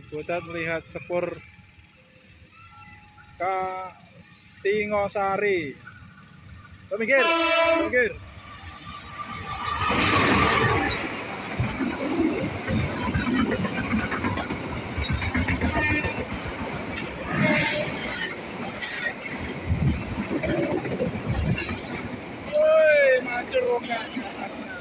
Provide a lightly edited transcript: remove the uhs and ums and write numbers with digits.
Ciputat melihat sepur ke Singosari. Minggir, minggir. Woi, mancur rokan.